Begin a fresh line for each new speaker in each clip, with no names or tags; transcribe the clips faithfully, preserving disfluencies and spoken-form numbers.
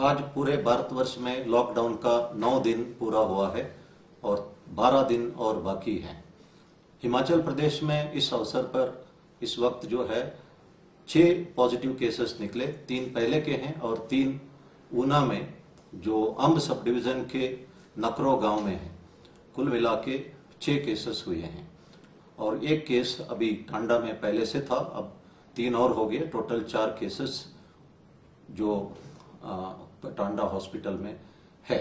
आज पूरे भारतवर्ष में लॉकडाउन का नौ दिन पूरा हुआ है और बारह दिन और बाकी हैं। हिमाचल प्रदेश में इस अवसर पर इस वक्त जो है छह पॉजिटिव केसेस निकले, तीन पहले के हैं और तीन ऊना में जो अंब सब डिवीजन के नकरो गांव में है। कुल मिला के छह केसेस हुए हैं और एक केस अभी टांडा में पहले से था, अब तीन और हो गए। टोटल चार केसेस जो टांडा हॉस्पिटल में है।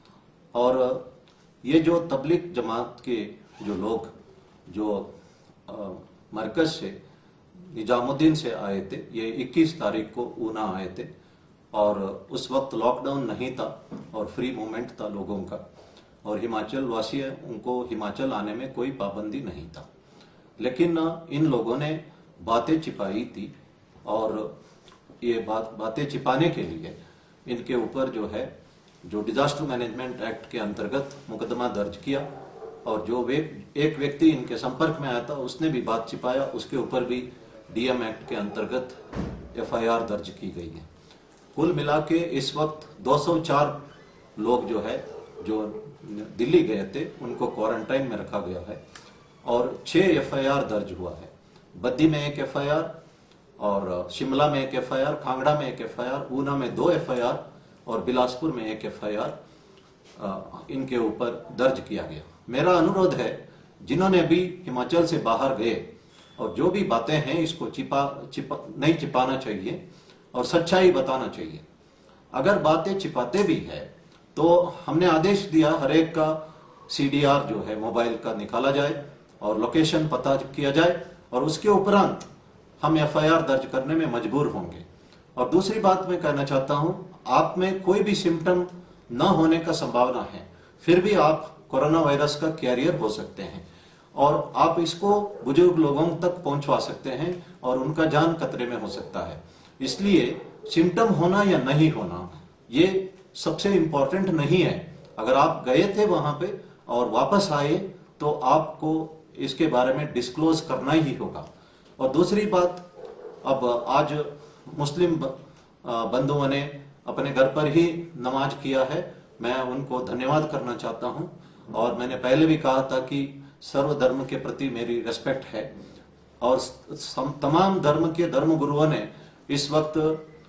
और ये जो तबलीग जमात के जो लोग जो आ, मरकज से निजामुद्दीन से आए थे, ये इक्कीस तारीख को ऊना आए थे और उस वक्त लॉकडाउन नहीं था और फ्री मूवमेंट था लोगों का और हिमाचल वासी उनको हिमाचल आने में कोई पाबंदी नहीं था। लेकिन इन लोगों ने बातें छिपाई थी और ये बात बातें छिपाने के लिए इनके ऊपर जो है जो डिजास्टर मैनेजमेंट एक्ट के अंतर्गत मुकदमा दर्ज किया और जो वे एक व्यक्ति इनके संपर्क में आया था उसने भी बात छिपाया, उसके ऊपर भी डीएम एक्ट के अंतर्गत एफआईआर दर्ज की गई है। कुल मिला के इस वक्त दो सौ चार लोग जो है जो दिल्ली गए थे उनको क्वारंटाइन में रखा गया है और छह एफआईआर दर्ज हुआ है। बद्दी में एक एफआईआर और शिमला में एक एफआईआर, कांगड़ा में एक एफआईआर, ऊना में दो एफआईआर और बिलासपुर में एक एफआईआर इनके ऊपर दर्ज किया गया। मेरा अनुरोध है जिन्होंने भी हिमाचल से बाहर गए और जो भी बातें हैं इसको छिपा छिपा नहीं छिपाना चाहिए और सच्चाई बताना चाहिए। अगर बातें छिपाते भी है तो हमने आदेश दिया हर एक का सीडीआर जो है मोबाइल का निकाला जाए और लोकेशन पता किया जाए और उसके उपरांत हम एफआईआर दर्ज करने में मजबूर होंगे। और दूसरी बात मैं कहना चाहता हूं, आप में कोई भी सिम्टम न होने का संभावना है, फिर भी आप कोरोना वायरस का कैरियर हो सकते हैं और आप इसको बुजुर्ग लोगों तक पहुंचवा सकते हैं और उनका जान खतरे में हो सकता है। इसलिए सिम्टम होना या नहीं होना ये सबसे इंपॉर्टेंट नहीं है। अगर आप गए थे वहां पे और वापस आए तो आपको इसके बारे में डिस्क्लोज करना ही होगा। और दूसरी बात, अब आज मुस्लिम बंधुओं ने अपने घर पर ही नमाज किया है, मैं उनको धन्यवाद करना चाहता हूं और मैंने पहले भी कहा था कि सर्वधर्म के प्रति मेरी रेस्पेक्ट है और तमाम धर्म के धर्म गुरुओं ने इस वक्त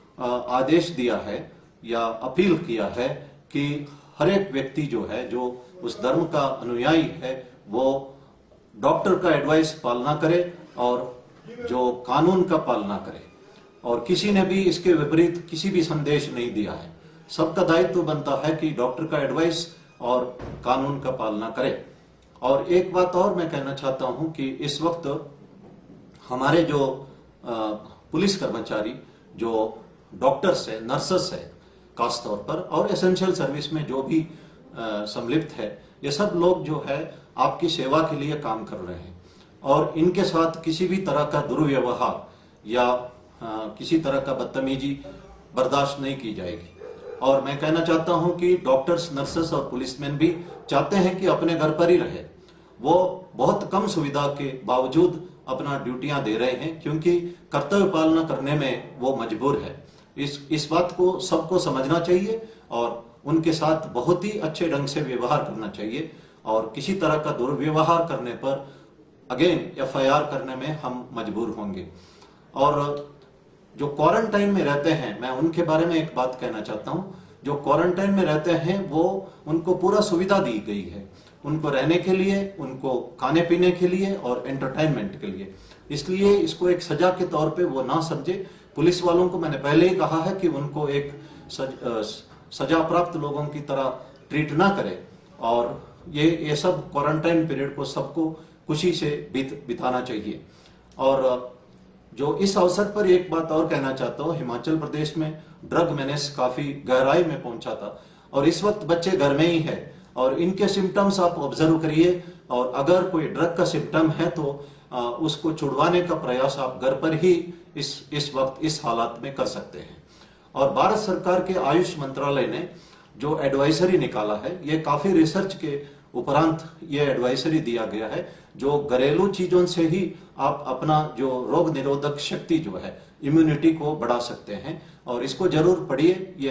आदेश दिया है या अपील किया है कि हर एक व्यक्ति जो है जो उस धर्म का अनुयायी है वो डॉक्टर का एडवाइस पालना करे और जो कानून का पालना करे और किसी ने भी इसके विपरीत किसी भी संदेश नहीं दिया है। सबका दायित्व बनता है कि डॉक्टर का एडवाइस और कानून का पालना करे। और एक बात और मैं कहना चाहता हूं कि इस वक्त हमारे जो आ, पुलिस कर्मचारी, जो डॉक्टर्स है, नर्सेस है खास तौर पर और एसेंशियल सर्विस में जो भी सम्मिलित है, ये सब लोग जो है आपकी सेवा के लिए काम कर रहे हैं और इनके साथ किसी भी तरह का दुर्व्यवहार या आ, किसी तरह का बदतमीजी बर्दाश्त नहीं की जाएगी। और मैं कहना चाहता हूं कि डॉक्टर्स, नर्सेस और पुलिसमैन भी चाहते हैं कि अपने घर पर ही रहे। वो बहुत कम सुविधा के बावजूद अपना ड्यूटियां दे रहे हैं क्योंकि कर्तव्य पालना करने में वो मजबूर है। इस इस बात को सबको समझना चाहिए और उनके साथ बहुत ही अच्छे ढंग से व्यवहार करना चाहिए और किसी तरह का दुर्व्यवहार करने पर अगेन एफआईआर करने में हम मजबूर होंगे। और जो क्वारंटाइन में रहते हैं, मैं उनके बारे में एक बात कहना चाहता हूं। जो क्वारंटाइन में रहते हैं वो उनको पूरा सुविधा दी गई है, उनको रहने के लिए, उनको खाने पीने के लिए और एंटरटेनमेंट के लिए। इसलिए इसको एक सजा के तौर पे वो ना समझे। पुलिस वालों को मैंने पहले ही कहा है कि उनको एक सज, सजा प्राप्त लोगों की तरह ट्रीट ना करे और ये ये सब क्वारंटाइन पीरियड को सबको खुशी से बीत बिताना चाहिए। और जो इस अवसर पर एक बात और कहना चाहता हूँ, हिमाचल प्रदेश में ड्रग मेनेस काफी गहराई में पहुंचा था और इस वक्त बच्चे घर में ही है और इनके सिम्टम्स आप ऑब्जर्व करिए और अगर कोई ड्रग का सिम्टम है तो आ, उसको छुड़वाने का प्रयास आप घर पर ही इस इस वक्त इस हालात में कर सकते हैं। और भारत सरकार के आयुष मंत्रालय ने जो एडवाइजरी निकाला है, ये काफी रिसर्च के उपरांत ये एडवाइजरी दिया गया है जो घरेलू चीजों से ही आप अपना जो रोग निरोधक शक्ति जो है, इम्यूनिटी को बढ़ा सकते हैं और इसको जरूर पढ़िए। ये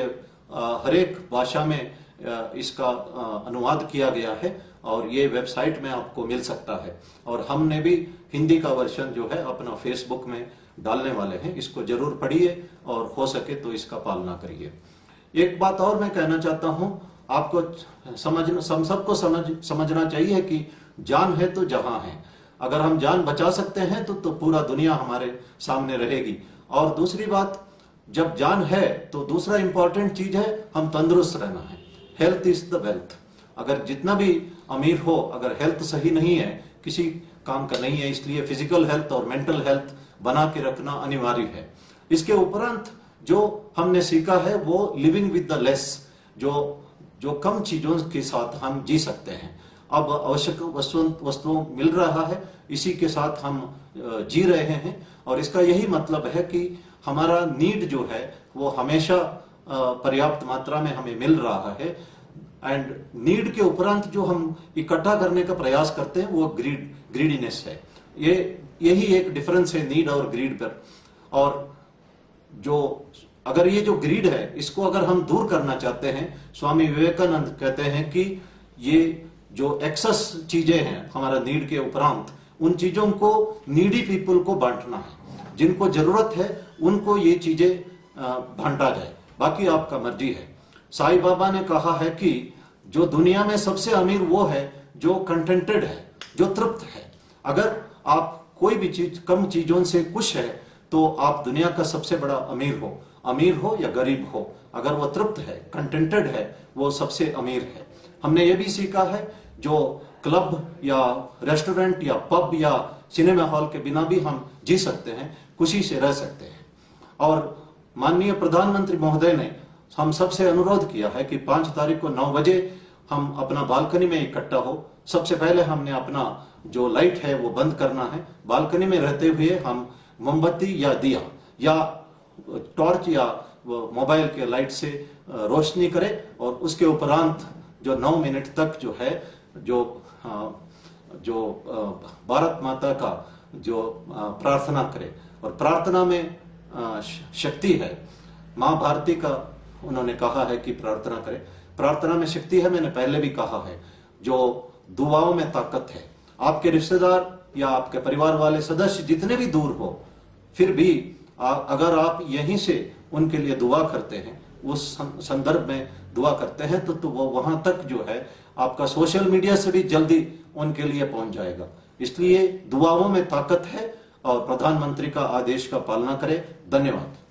हर एक भाषा में इसका अनुवाद किया गया है और ये वेबसाइट में आपको मिल सकता है। और हमने भी हिंदी का वर्जन जो है अपना फेसबुक में डालने वाले हैं, इसको जरूर पढ़िए और हो सके तो इसका पालना करिए। एक बात और मैं कहना चाहता हूं, आपको समझना सम सबको समझ समझना चाहिए कि जान है तो जहां है। अगर हम जान बचा सकते हैं तो तो पूरा दुनिया हमारे सामने रहेगी। और दूसरी बात, जब जान है तो दूसरा इंपॉर्टेंट चीज है हम तंदुरुस्त रहना है। Health is the wealth. अगर जितना भी अमीर हो, अगर हेल्थ सही नहीं है, किसी काम का नहीं है, इसलिए फिजिकल हेल्थ और मेंटल हेल्थ बना के रखना अनिवार्य है। इसके उपरांत जो हमने सीखा है वो लिविंग विद द लेस, जो जो कम चीजों के साथ हम जी सकते हैं। अब आवश्यक वस्तुओं वस्तुओं मिल रहा है, इसी के साथ हम जी रहे हैं और इसका यही मतलब है कि हमारा नीड जो है वो हमेशा पर्याप्त मात्रा में हमें मिल रहा है। एंड नीड के उपरांत जो हम इकट्ठा करने का प्रयास करते हैं वो ग्रीड ग्रीडीनेस है। ये यही एक डिफरेंस है नीड और ग्रीड पर। और जो अगर ये जो ग्रीड है इसको अगर हम दूर करना चाहते हैं, स्वामी विवेकानंद कहते हैं कि ये जो एक्सेस चीजें हैं हमारा नीड के उपरांत, उन चीजों को नीडी पीपल को बांटना है। जिनको जरूरत है उनको ये चीजें बांटा जाए, बाकी आपका मर्जी है। साईं बाबा ने कहा है कि जो दुनिया में सबसे अमीर वो है जो कंटेंटेड है, जो तृप्त है। अगर आप कोई भी चीज कम चीजों से खुश है तो आप दुनिया का सबसे बड़ा अमीर हो, अमीर हो या गरीब हो। अगर वो तृप्त है, कंटेंटेड है, वो सबसे अमीर है। हमने ये भी सीखा है जो क्लब या रेस्टोरेंट या पब या सिनेमा हॉल के बिना भी हम जी सकते हैं, खुशी से रह सकते हैं। और माननीय प्रधानमंत्री महोदय ने हम सबसे अनुरोध किया है कि पांच तारीख को नौ बजे हम अपना बालकनी में इकट्ठा हो। सबसे पहले हमने अपना जो लाइट है वो बंद करना है। बालकनी में रहते हुए हम मोमबत्ती या दिया या टॉर्च या मोबाइल के लाइट से रोशनी करें और उसके उपरांत जो नौ मिनट तक जो है जो जो भारत माता का जो प्रार्थना करें। और प्रार्थना में शक्ति है। माँ भारती का उन्होंने कहा है कि प्रार्थना करें, प्रार्थना में शक्ति है। मैंने पहले भी कहा है, जो दुआओं में ताकत है। आपके रिश्तेदार या आपके परिवार वाले सदस्य जितने भी दूर हो, फिर भी आ, अगर आप यहीं से उनके लिए दुआ करते हैं, उस संदर्भ में दुआ करते हैं तो, तो वो वहां तक जो है आपका सोशल मीडिया से भी जल्दी उनके लिए पहुंच जाएगा। इसलिए दुआओं में ताकत है और प्रधानमंत्री का आदेश का पालना करें। धन्यवाद।